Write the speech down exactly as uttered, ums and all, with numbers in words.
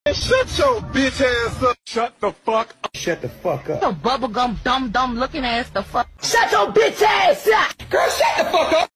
Shut your bitch ass up. Shut the fuck up. Shut the fuck up. Your bubblegum dumb dumb looking ass the fuck. Shut your bitch ass up. Girl, shut the fuck up.